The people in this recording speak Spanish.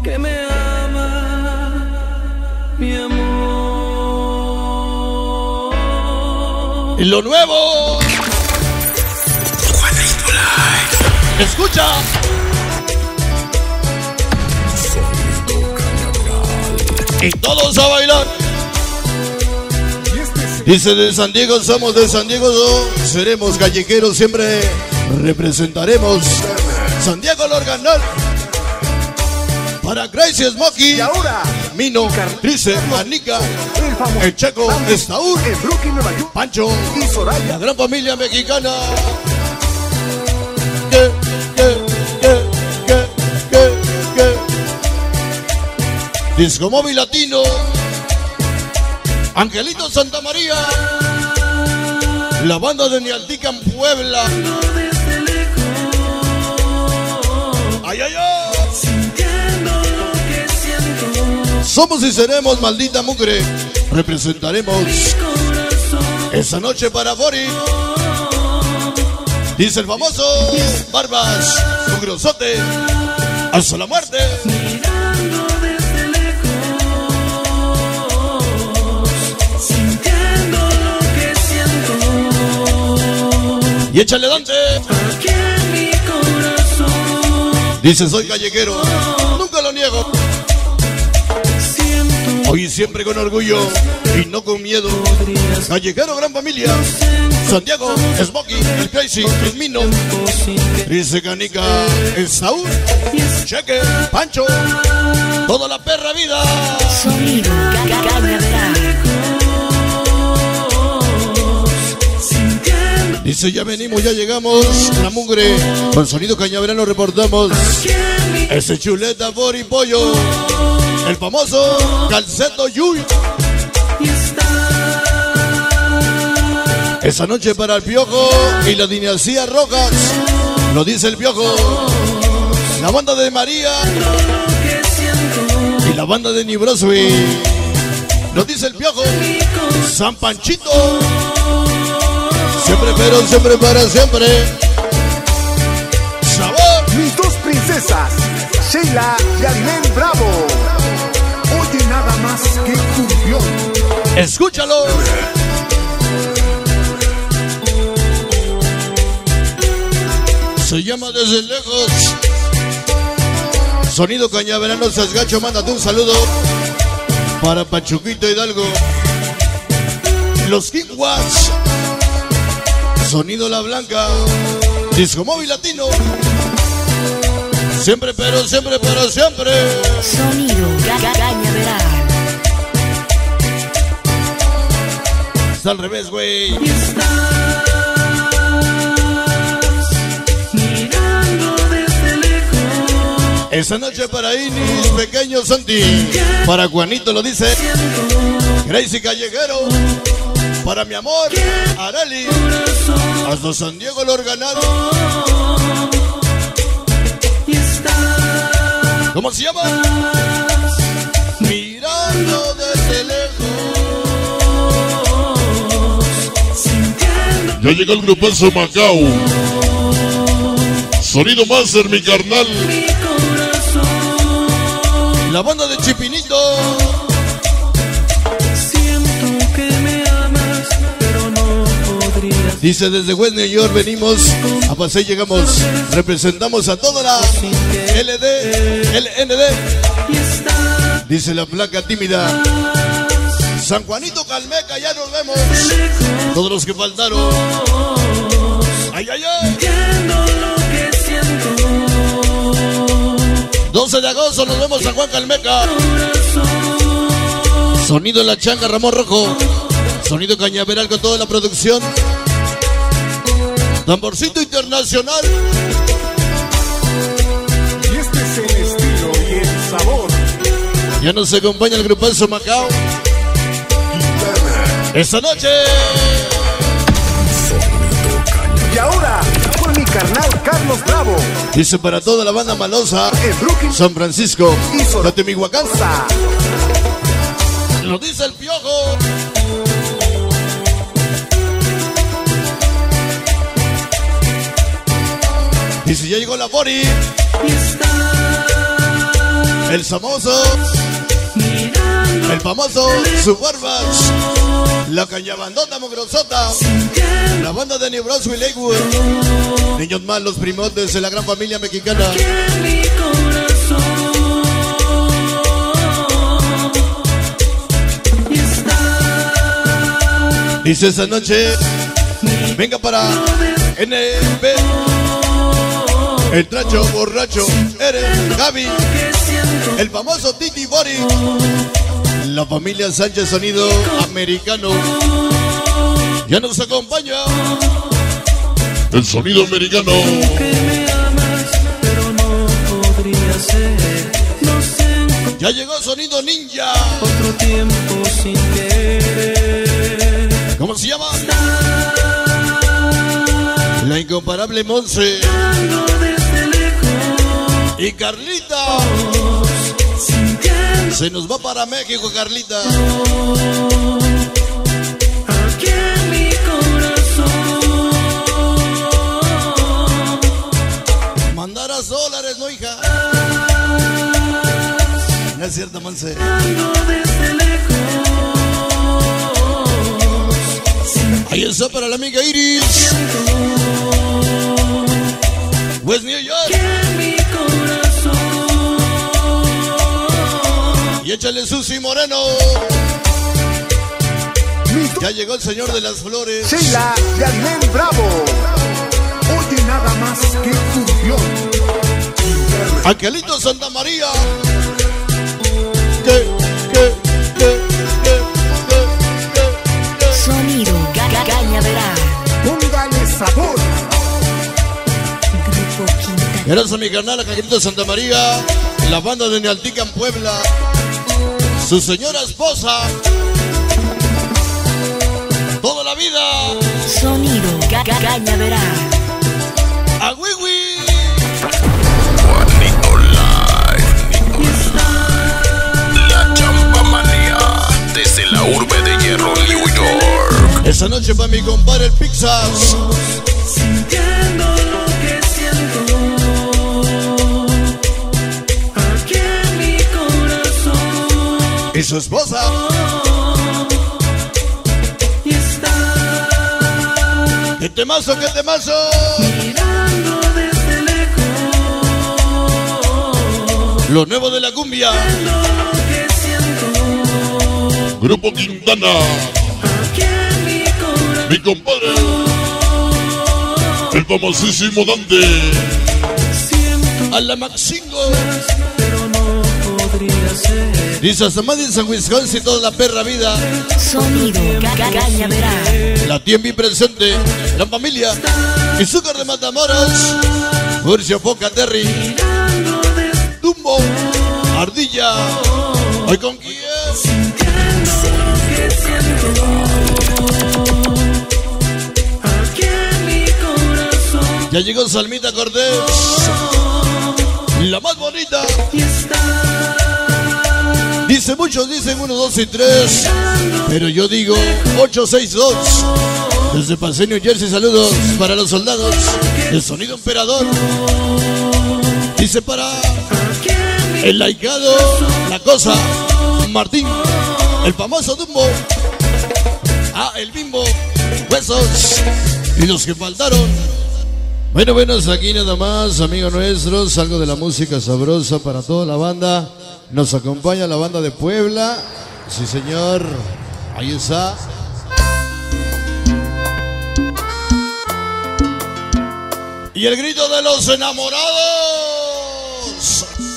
que me ama, mi amor. Y lo nuevo. Escucha. Y todos a bailar. Dice de San Diego, somos de San Diego, seremos callejeros, siempre representaremos San Diego al organal. Para Crazy Smokey, Y ahora, Mino, Trice, Anica, el Checo, Estaúr, en Brooklyn, Nueva York, Pancho, y Soraya. la gran familia mexicana. Disco Móvil Latino, Angelito Santa María, la banda de Nialtican, Puebla. Ay, ay, ay. Somos y seremos, maldita mugre. Representaremos esa noche para Bori. Dice el famoso Barbas, un grosote, hasta la muerte. Y échale Dante. Dice soy callejero, nunca lo niego. Hoy y siempre con orgullo y no con miedo. Callejero, gran familia. Santiago, Smokey, el Crazy, el Mino, dice Canica, el Saúl, Cheque, Pancho, toda la perra vida. Sonido Cañaveral. Dice ya venimos, ya llegamos, la mugre, con sonido cañaveral nos reportamos. Ese chuleta, Bori, pollo, el famoso Calceto Yuy. Esa noche para el Piojo y la dinastía Rojas, lo dice el Piojo. La banda de María y la banda de New Brunswick, lo dice el Piojo. San Panchito, siempre pero siempre para siempre. Sabor. Mis dos princesas, Sheila y Arilén Bravo. Oye nada más que cumbión. Escúchalo. Se llama Desde Lejos. Sonido cañaverano, Sasgacho, mándate un saludo para Pachuquito Hidalgo. Los King Watch. Sonido La Blanca. Disco Móvil Latino. Siempre pero siempre para siempre. Sonido Cañaveral. Está al revés, güey. Esa noche para Inis, pequeño Santi. Para Juanito lo dice Crazy Callejero. Para mi amor, Areli. Hasta San Diego lo organado. ¿Cómo se llama? Mirando desde lejos. Ya llegó el grupazo Macao. Sonido Master, mi carnal. La banda de Chipinito. Siento que me amas, pero no podrías. Dice desde West New York venimos, a Paseo llegamos, representamos a toda la LND. Dice la placa tímida. San Juanito Calmeca, ya nos vemos. Todos los que faltaron. Ay, ay, ay. 12 de agosto nos vemos San Juan Calmeca. Sonido La Changa, Ramón Rojo. Sonido Cañaveral con toda la producción. Tamborcito Internacional. Y este es el estilo y el sabor. Ya nos acompaña el grupazo Macao. Esta noche. Y ahora, con mi carnal Carlos Bravo. Dice para toda la banda malosa. En Brooklyn, San Francisco. Catemihuacán. Sa. Lo dice el Piojo. Dice ya llegó la Bori. El famoso Suburbans, la cañabandota mugrosota, la banda de New Brunswick, Lakewood, niños malos, primotes de la gran familia mexicana. Dice esta noche, venga para NB, el tracho borracho, eres Gaby, el famoso Titi Bori, la familia Sánchez Sonido Americano. Ya nos acompaña el sonido americano. Ya llegó Sonido Ninja. Otro tiempo sin querer. ¿Cómo se llama? La incomparable Monse y Carlita. Se nos va para México, Carlita. Aquí en mi corazón. Mandarás dólares, ¿no, hija? No es cierto, Monse. Desde lejos. Ahí está para la amiga Iris. West New York. En mi corazón. Y échale Susi Moreno. Ya llegó el señor de las flores. Sheila Yasmén Bravo. Oye nada más que fusión. Angelito Santa María. Sonido Cañaveral. Póngale sabor. Grupo Quintana. Gracias a mi carnal Angelito Santa María, la banda de Nealtica en Puebla, su señora esposa, toda la vida. Sonido Cañaveral. A Wiwi. Juanito Live. La champamanía desde la urbe de Hierro, New York. Esta noche para mi compadre el Pixas. Sintiendo lo que siento. Aquí en mi corazón. Y su esposa. Y está ¡Qué temazo, qué temazo! mirando desde lejos. Lo nuevo de la cumbia. Lo que siento. Grupo Quintana. Aquí en mi corazón. Mi compadre. El famosísimo Dante. Siento A la Maxingo. pero no podría ser. Dice hasta Madison, Wisconsin, toda la perra vida. Sonido Cañaveral. La tiempo presente. La familia. Izúcar de Matamoros. Furcio Foca Terry. Dumbo. Ardilla. Hoy con quién. Aquí en mi corazón. Ya llegó Salmita Cortés. La más bonita. Y está Dice muchos, dicen 1, 2 y 3. Pero yo digo 862. Desde Paseo, New Jersey, saludos para los soldados. El sonido emperador. Dice para el laicado, la cosa, Martín, el famoso Dumbo. Ah, el Bimbo, Huesos y los que faltaron. Bueno, aquí nada más, amigos nuestros, algo de la música sabrosa para toda la banda. Nos acompaña la banda de Puebla. Sí, señor. Ahí está. Y el grito de los enamorados.